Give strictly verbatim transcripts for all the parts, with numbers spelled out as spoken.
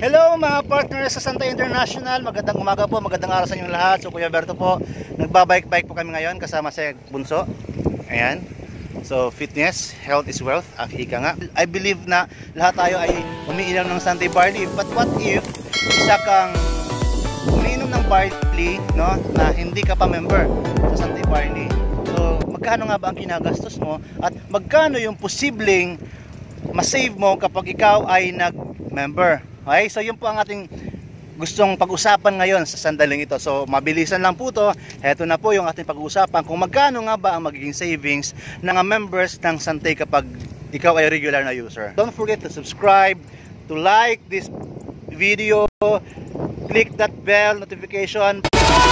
Hello mga partners sa Sante International, magandang umaga po, magandang araw sa inyong lahat. So Kuya Berto po, nagbabike-bike po kami ngayon kasama si Bunso. Ayan. So fitness, health is wealth, ika nga. I believe na lahat tayo ay umiinom ng Sante Barley. But what if isa kang umiinom ng barley, no, na hindi ka pa member sa Sante Barley? So magkano nga ba ang ginagastos mo at magkano yung posibleng masave mo kapag ikaw ay nag-member? Okay, so yun po ang ating gustong pag-usapan ngayon sa sandaling ito. So mabilisan lang po to. Heto na po yung ating pag-uusapan kung magkano nga ba ang magiging savings ng members ng Sante kapag ikaw ay regular na user. Don't forget to subscribe, to like this video, click that bell notification.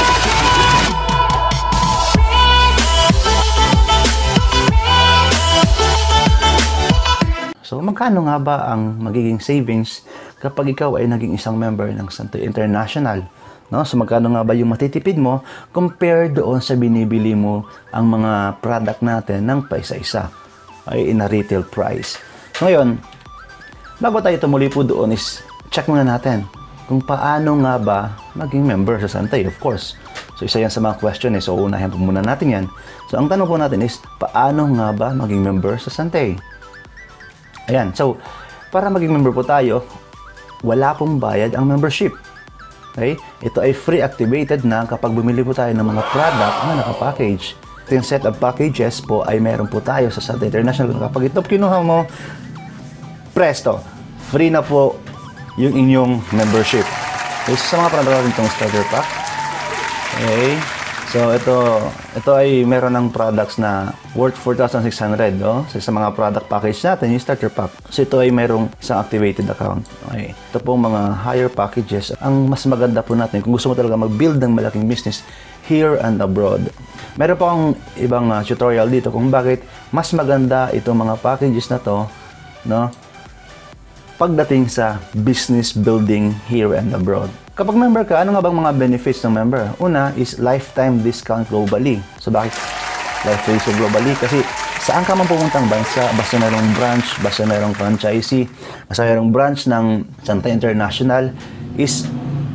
So magkano nga ba ang magiging savings kapag ikaw ay naging isang member ng Sante International? No? So magkano nga ba yung matitipid mo compared doon sa binibili mo ang mga product natin ng paisa-isa ay in a retail price. So ngayon, bago tayo tumuli po doon is check muna natin kung paano nga ba maging member sa Sante, of course. So isa yan sa mga question eh. So unahin po muna natin yan. So ang tanong po natin is, paano nga ba maging member sa Sante? Ayan, so para maging member po tayo, wala pong bayad ang membership. Okay? Ito ay free activated na kapag bumili po tayo ng mga product na nakapackage. Ito yung set of packages po ay meron po tayo sa Sante International. Kapag ito kinuha mo, presto, free na po yung inyong membership. Okay, so sa mga product natin itong starter pack. Okay. So ito, ito ay meron ng products na worth four thousand six hundred, no? So sa mga product package natin, yung starter pack. So ito ay merong isang activated account. Okay. Ito pong mga higher packages. Ang mas maganda po natin kung gusto mo talaga mag-build ng malaking business here and abroad. Meron pa akong ibang uh, tutorial dito kung bakit mas maganda itong mga packages na to, no? Pagdating sa business building here and abroad. Kapag member ka, ano nga bang mga benefits ng member? Una is lifetime discount globally. So bakit lifetime discount globally? Kasi saan ka man pupuntang bansa, basta mayroong branch, basta mayroong franchisee, basta mayroong branch ng Sante International, is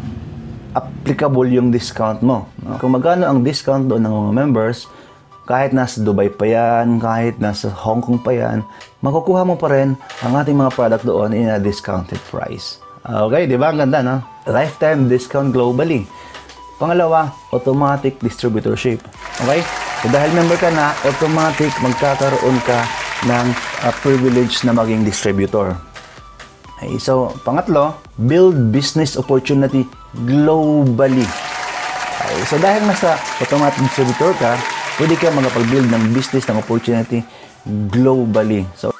applicable yung discount mo. Kung magkano ang discount doon ng mga members, kahit nasa Dubai pa yan, kahit nasa Hong Kong pa yan, makukuha mo pa rin ang ating mga product doon in a discounted price. Okay, di ba? Ang ganda, no? Lifetime discount globally. Pangalawa, automatic distributorship. Okay? So dahil member ka na, automatic magkakaroon ka ng uh, privilege na maging distributor. Okay, so pangatlo, build business opportunity globally. Okay, so dahil nasa automatic distributor ka, pwede ka magpag-build ng business ng opportunity globally. So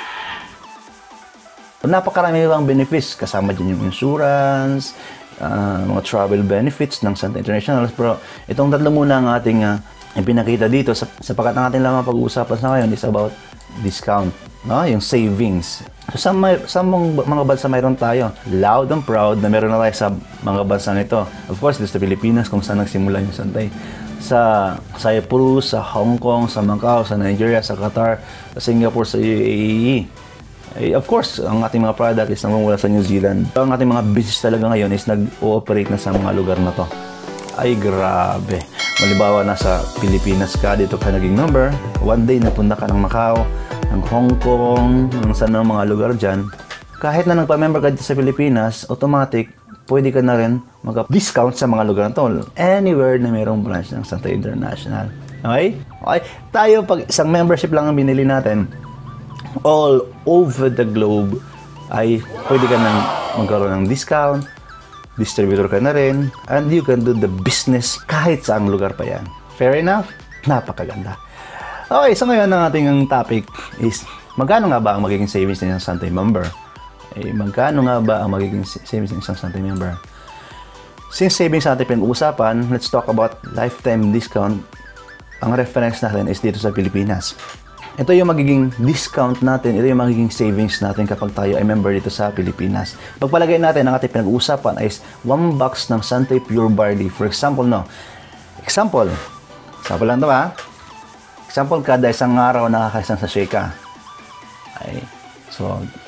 napakarami bang benefits, kasama din yung insurance, uh, mga travel benefits ng Sante International. Pero itong tatlo muna ang ating uh, pinakita dito sapagkat ang ating lamang pag-uusapan sa ngayon is about discount, no? Yung savings. So sa, may, sa mga, mga bansa mayroon tayo, loud and proud na meron na tayo sa mga bansa nito. Of course, dito sa Pilipinas kung saan nagsimula yung Sante. Sa Cyprus, sa Hong Kong, sa Macau, sa Nigeria, sa Qatar, sa Singapore, sa U A E. Eh, of course, ang ating mga product is namumula sa New Zealand. Ang ating mga business talaga ngayon is nag-ooperate na sa mga lugar na to. Ay, grabe. Malibawa na sa Pilipinas ka, dito ka naging member. One day, napunta ka ng Macau, ng Hong Kong, ng saan ng mga lugar dyan. Kahit na nagpa-member ka dito sa Pilipinas, automatic, pwede ka na rin mag-discount sa mga lugar na to. Anywhere na mayroong branch ng Sante International. Okay? Okay? Tayo, pag isang membership lang ang binili natin, all over the globe ay pwede ka nang magkaroon ng discount, distributor ka na rin, and you can do the business kahit saang lugar pa yan. Fair enough? Napakaganda. Okay, so ngayon ang ating topic is magkano nga ba ang magiging savings ng isang Sante member? Eh, magkano nga ba ang magiging savings ng isang Sante member? Since savings natin pinag-uusapan, let's talk about lifetime discount. Ang reference natin is dito sa Pilipinas. Ito yung magiging discount natin, ito yung magiging savings natin kapag tayo ay member dito sa Pilipinas. Pagpalagay natin, ang ating pinag-uusapan is one box ng Sante Pure Barley. For example, no? Example. Example lang ito, ha? Example, kada isang araw nakakaisang sachet ka. Okay. So,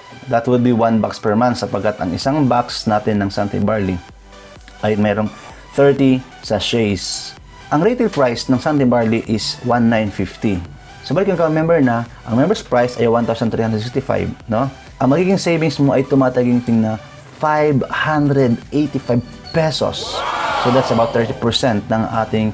That would be one box per month sapagkat ang isang box natin ng Sante Barley ay mayroong thirty sachets. Ang retail price ng Sante Barley is one thousand nine hundred fifty. So, balik yung ka-member na, ang member's price ay one thousand three hundred sixty-five, no? Ang magiging savings mo ay tumataginting na five hundred eighty-five pesos. So, that's about thirty percent ng ating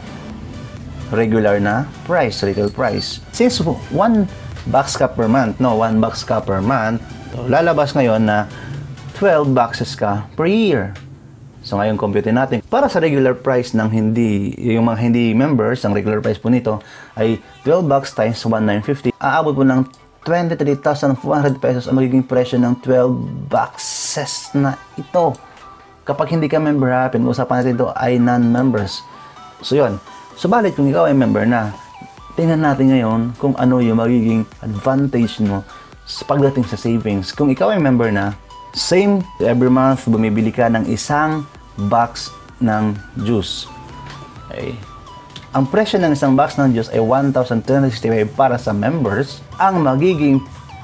regular na price, retail price. Since one box ka per month, no, one box ka per month, so, lalabas ngayon na twelve boxes ka per year. So, ngayon, compute natin. Para sa regular price ng hindi, yung mga hindi members, ang regular price po nito ay twelve bucks times one thousand nine hundred fifty. Aabot po ng twenty-three thousand four hundred pesos ang magiging presyo ng twelve boxes na ito. Kapag hindi ka member, ha, pinag-usapan natin ito ay non-members. So, yun. Subalit, kung ikaw ay member na, tingnan natin ngayon kung ano yung magiging advantage mo sa pagdating sa savings. Kung ikaw ay member na, same every month, bumibili ka ng isang box ng juice. Okay. Ang presyo ng isang box ng juice ay one thousand two hundred sixty-five para sa members. Ang magiging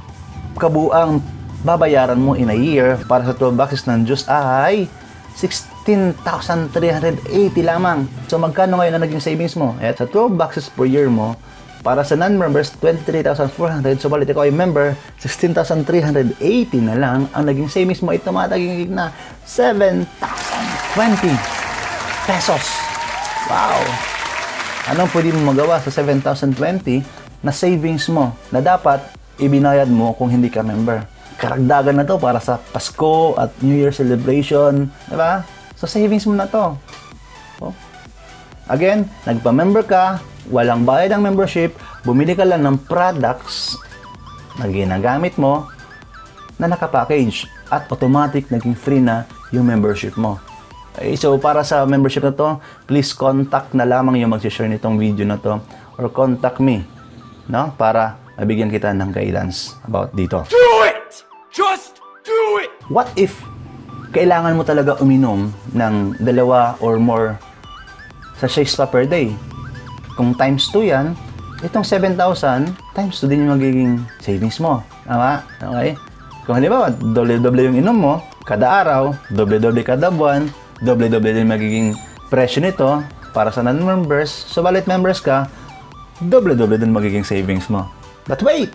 kabuang babayaran mo in a year para sa twelve boxes ng juice ay sixteen thousand three hundred eighty lamang. So, magkano ngayon ang naging savings mo? At sa twelve boxes per year mo, para sa non-members, twenty-three thousand four hundred. So, balit ikaw ay member, sixteen thousand three hundred eighty na lang. Ang naging savings mo ay tumataging na seven thousand twenty pesos. Wow! Anong pwede mo magawa sa seven thousand twenty na savings mo na dapat ibinayad mo kung hindi ka member? Karagdagan na to para sa Pasko at New Year celebration. Diba? So, savings mo na to. Oh. Again, nagpa-member ka, walang bayad ang membership, bumili ka lang ng products na ginagamit mo na nakapackage at automatic naging free na yung membership mo. Okay, so, para sa membership na to, please contact na lamang yung mag-share nitong video na to or contact me, no? Para mabigyan kita ng guidance about dito. Do it! Just do it! What if kailangan mo talaga uminom ng dalawa or more sachets pa per day? Kung times two yan, itong seven thousand times two din yung magiging savings mo. Tama? Okay? Kung halimbawa, doble-doble yung inom mo, kada araw, doble-doble kada buwan, doble-doble din magiging presyo nito para sa non-members. So, balit members ka, doble-doble din magiging savings mo. But wait!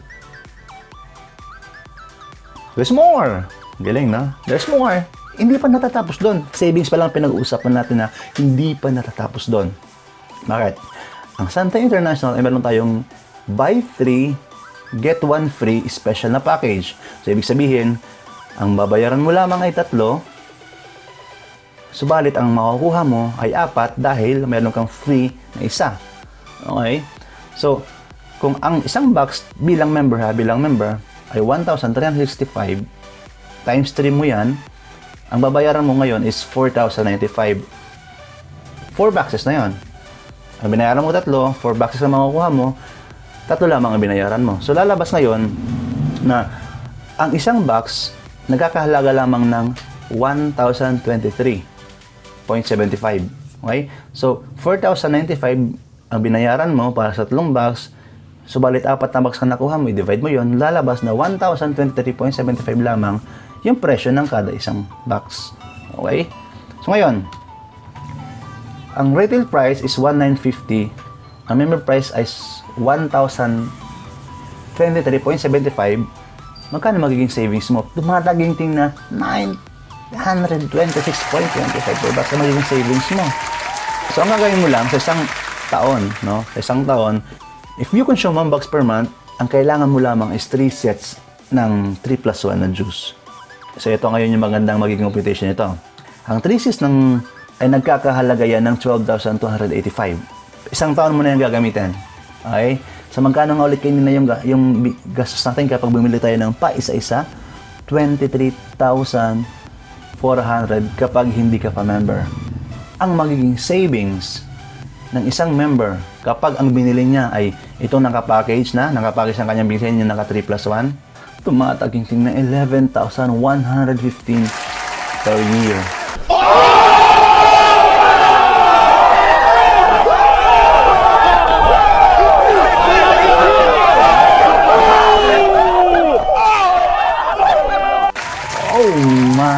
There's more! Galing, no? There's more! Hindi pa natatapos doon. Savings pa lang pinag-uusapan natin na hindi pa natatapos doon. Bakit? Ang Sante International ay meron tayong buy three, get one free special na package. So, ibig sabihin, ang babayaran mo lamang ay tatlo, subalit ang makukuha mo ay apat dahil mayroon kang free na isa. Okay? So, kung ang isang box bilang member ha, bilang member ay one thousand three hundred sixty-five times three mo yan, ang babayaran mo ngayon is four thousand ninety-five. four boxes na yon. Ang binayaran mo tatlo, four boxes ang makukuha mo, tatlo lamang ang binayaran mo. So, lalabas ngayon na ang isang box nagkakahalaga lamang ng one thousand twenty-three point seven five. Okay? So, four thousand ninety-five ang binayaran mo para sa tatlong box. Subalit apat na box ka nakuha mo, i-divide mo yon, lalabas na one thousand twenty-three point seven five lamang yung presyo ng kada isang box. Okay? So, ngayon, ang retail price is one thousand nine hundred fifty. Ang member price is one thousand twenty-three point seven five. Magkano magiging savings mo? Tumataginting na nine hundred twenty-six point two five per box ang magiging savings mo. So, ang gagawin mo lang sa isang taon, no? Sa isang taon, if you consume one box per month, ang kailangan mo lamang is three sets ng three plus one na juice. So, ito ngayon yung magandang magiging computation nito. Ang three sets ng ay nagkakahalaga yan ng twelve thousand two hundred eighty-five. Isang taon mo na yung gagamitin. Okay? So, magkano nga ulit kayo na yung, yung gastos natin kapag bumili tayo ng pa isa-isa? twenty-three thousand four hundred kapag hindi ka pa member. Ang magiging savings ng isang member kapag ang binili niya ay itong nakapackage na, nakapackage ang kanyang bilhin yung naka three plus one, tumataging ng eleven thousand one hundred fifteen per year.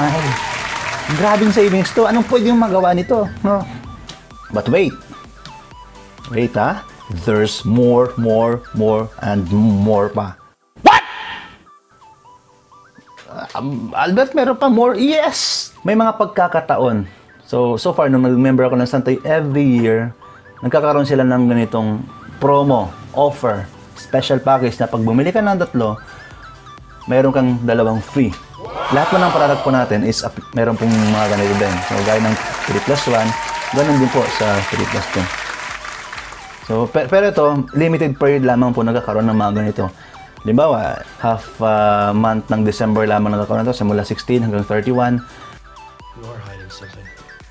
International. Grabing savings to. Anong pwede yung magawa nito? No? But wait. Wait ha. There's more, more, more, and more pa. What? Um, Albert, meron pa more? Yes! May mga pagkakataon. So, so far, nung nag-member ako ng Sante, every year, nagkakaroon sila ng ganitong promo, offer, special package na pag bumili ka ng tatlo, mayroon kang dalawang free. Lahat mo ng product po natin is meron pong mga ganito din. So, gaya ng three plus one, ganun din po sa three plus two. So, pero, pero ito, limited period lamang po nagkakaroon ng mga ganito. Halimbawa, half uh, month ng December lamang nagkakaroon ito, simula sixteen hanggang thirty-one. You are hiding something.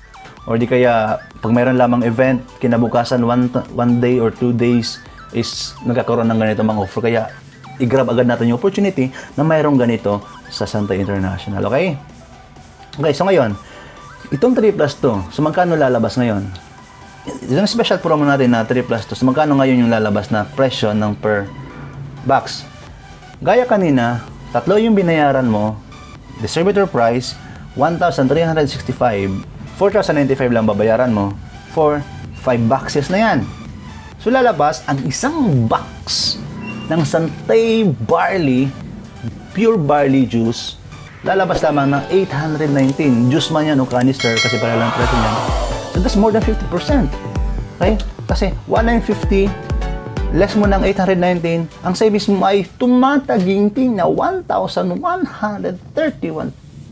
Or di kaya, pag mayroon lamang event, kinabukasan one, one day or two days is nagkakaroon ng ganito mga offer. Kaya, i-grab agad natin yung opportunity na mayroong ganito sa Sante International. Okay? Okay, so ngayon, itong three plus two, so magkano lalabas ngayon? Yung special promo natin na three plus two, so magkano ngayon yung lalabas na presyo ng per box? Gaya kanina, tatlo yung binayaran mo, distributor price, one thousand three hundred sixty-five, four thousand ninety-five lang babayaran mo for five boxes na yan. So lalabas ang isang box ng Sante Barley, pure barley juice, lalabas lamang ng eight hundred nineteen. Juice man yan o canister kasi para lang presyo niyan. So that's more than fifty percent. Okay? Kasi one thousand nine hundred fifty less mo ng eight hundred nineteen, ang savings mo ay tumataginting na one thousand one hundred thirty-one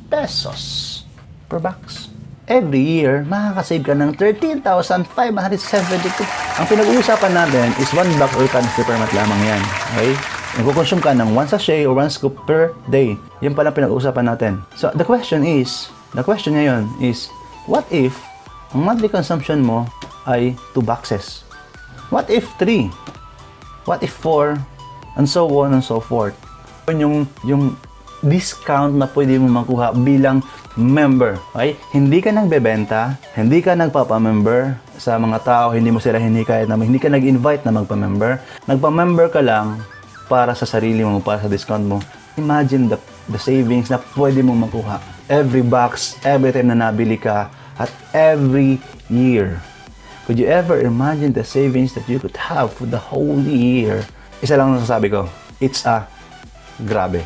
pesos per box. Every year, makakasave ka ng thirteen thousand five hundred seventy-two. Ang pinag-uusapan natin is one box or canister per month lamang yan. Okay? Nagkukonsume ka ng one sachet or one scoop per day. Yan pala pinag-uusapan natin. So, the question is, the question ngayon is, what if ang monthly consumption mo ay two boxes? What if three? What if four? And so on and so forth. Yung, yung discount na pwede mo makuha bilang member. Okay? Hindi ka nagbebenta, hindi ka nagpapa-member sa mga tao, hindi mo sila hindi kahit na hindi ka nag-invite na magpa-member. Nagpa-member ka lang para sa sarili mo, para sa discount mo. Imagine the, the savings na pwede mo makuha. Every box, every time na nabili ka, at every year. Could you ever imagine the savings that you could have for the whole year? Isa lang nasasabi ko, it's a grabe.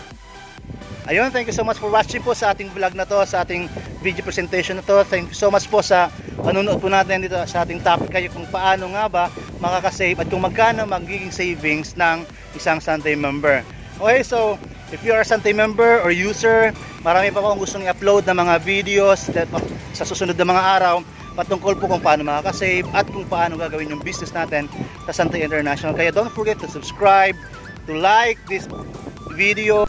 Ayun, thank you so much for watching po sa ating vlog na to, sa ating video presentation na to. Thank you so much po sa panunood po natin dito sa ating topic kayo kung paano nga ba makakasave at kung magkano magiging savings ng isang Sante member. Okay, so if you are a Sante member or user, marami pa po akong gustong i-upload na mga videos that, sa susunod na mga araw patungkol po kung paano makakasave at kung paano gagawin yung business natin sa Sante International. Kaya don't forget to subscribe, to like this video,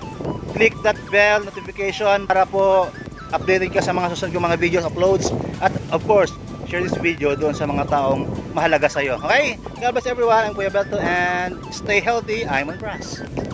click that bell notification para po updated ka sa mga susunod kong mga videos uploads, at of course share this video doon sa mga taong mahalaga sa iyo. Okay? God bless everyone. I'm Kuya Berto and stay healthy. I'm on grass.